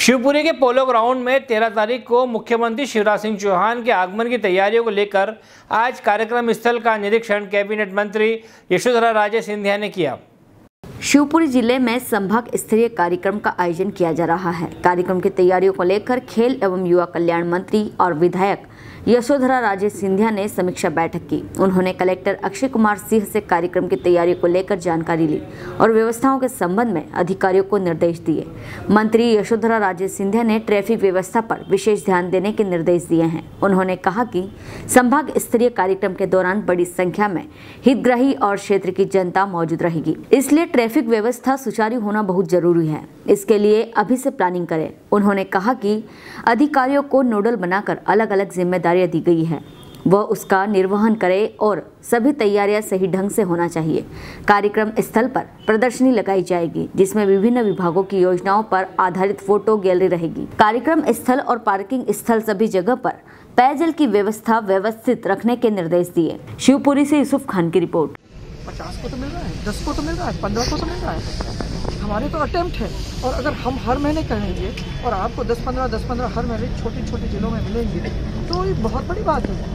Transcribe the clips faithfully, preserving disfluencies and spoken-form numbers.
शिवपुरी के polo ground में तेरह तारीख को मुख्यमंत्री शिवराज सिंह चौहान के आगमन की तैयारियों को लेकर आज कार्यक्रम स्थल का निरीक्षण कैबिनेट मंत्री यशोधरा राजे सिंधिया ने किया। शिवपुरी जिले में संभाग स्तरीय कार्यक्रम का आयोजन किया जा रहा है। कार्यक्रम की तैयारियों को लेकर खेल एवं युवा कल्याण मंत्री और विधायक यशोधरा राजे सिंधिया ने समीक्षा बैठक की। उन्होंने कलेक्टर अक्षय कुमार सिंह से कार्यक्रम की तैयारियों को लेकर जानकारी ली और व्यवस्थाओं के संबंध में अधिकारियों को निर्देश दिए। मंत्री यशोधरा राजे सिंधिया ने ट्रैफिक व्यवस्था पर विशेष ध्यान देने के निर्देश दिए हैं। उन्होंने कहा कि संभाग स्तरीय कार्यक्रम के दौरान बड़ी संख्या में हितग्राही और क्षेत्र की जनता मौजूद रहेगी, इसलिए ट्रैफिक व्यवस्था सुचारू होना बहुत जरूरी है। इसके लिए अभी से प्लानिंग करें। उन्होंने कहा कि अधिकारियों को नोडल बनाकर अलग अलग जिम्मेदारियां दी गई है, वह उसका निर्वहन करे और सभी तैयारियां सही ढंग से होना चाहिए। कार्यक्रम स्थल पर प्रदर्शनी लगाई जाएगी, जिसमें विभिन्न विभागों की योजनाओं पर आधारित फोटो गैलरी रहेगी। कार्यक्रम स्थल और पार्किंग स्थल सभी जगह पर पेयजल की व्यवस्था व्यवस्थित रखने के निर्देश दिए। शिवपुरी से यूसुफ खान की रिपोर्ट। पचास को तो मिल रहा है, दस को तो मिल रहा है, पंद्रह को तो मिल रहा है। हमारे तो अटेम्प्ट है, और अगर हम हर महीने कहेंगे और आपको दस पंद्रह दस पंद्रह हर महीने छोटे छोटे जिलों में मिलेंगे तो ये बहुत बड़ी बात है।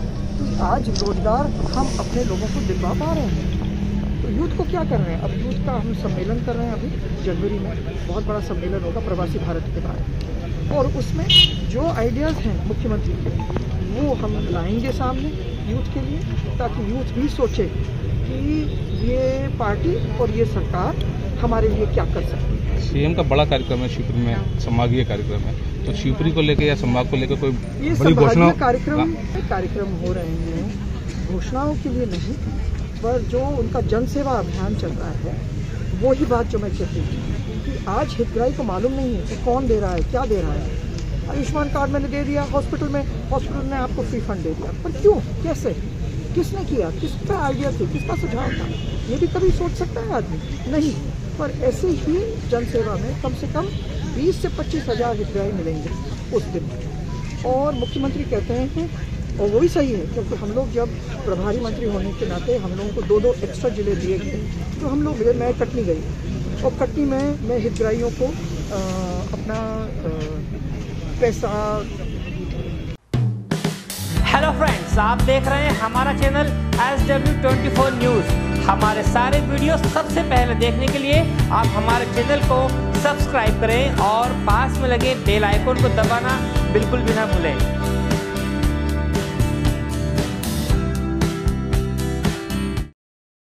तो आज रोजगार हम अपने लोगों को दिलवा पा रहे हैं। तो यूथ को क्या कर रहे हैं, अब यूथ का हम सम्मेलन कर रहे हैं। अभी जनवरी में बहुत बड़ा सम्मेलन होगा प्रवासी भारत के बारे, और उसमें जो आइडियाज़ हैं मुख्यमंत्री के वो हम लाएंगे सामने यूथ के लिए, ताकि यूथ भी सोचे कि ये पार्टी और ये सरकार हमारे लिए क्या कर सकती है। सीएम का बड़ा कार्यक्रम है शिवपुरी में, संभागीय कार्यक्रम है, तो शिवपुरी को लेकर या संभाग को लेकर कोई बड़ी घोषणा कार्यक्रम कार्यक्रम हो रहे हैं, घोषणाओं के लिए नहीं, पर जो उनका जन सेवा अभियान चल रहा है वो ही बात जो मैं कहती हूँ कि आज हितग्राही को मालूम नहीं है कि कौन दे रहा है, क्या दे रहा है। आयुष्मान कार्ड मैंने दे दिया, हॉस्पिटल में हॉस्पिटल ने आपको फ्री फंड दे दिया, पर क्यों, कैसे, किसने किया, किसका आइडिया थी, किसका सुझाव था, ये भी कभी सोच सकता है आदमी? नहीं। पर ऐसे ही जन सेवा में कम से कम बीस से पच्चीस हज़ार हितग्राही मिलेंगे उस दिन। और मुख्यमंत्री कहते हैं, और वो भी सही है, क्योंकि हम लोग जब प्रभारी मंत्री होने के नाते हम लोगों को दो दो एक्स्ट्रा जिले दिए गए, तो हम लोग मैं कटनी गई, और कटनी में मैं हितग्राहियों को आ, अपना आ, पैसा। हेलो फ्रेंड्स, आप देख रहे हैं हमारा channel S W twenty four news. हमारे सारे वीडियो सबसे पहले देखने के लिए आप हमारे चैनल को सब्सक्राइब करें और पास में लगे बेल आइकन को दबाना बिल्कुल भी ना भूलें।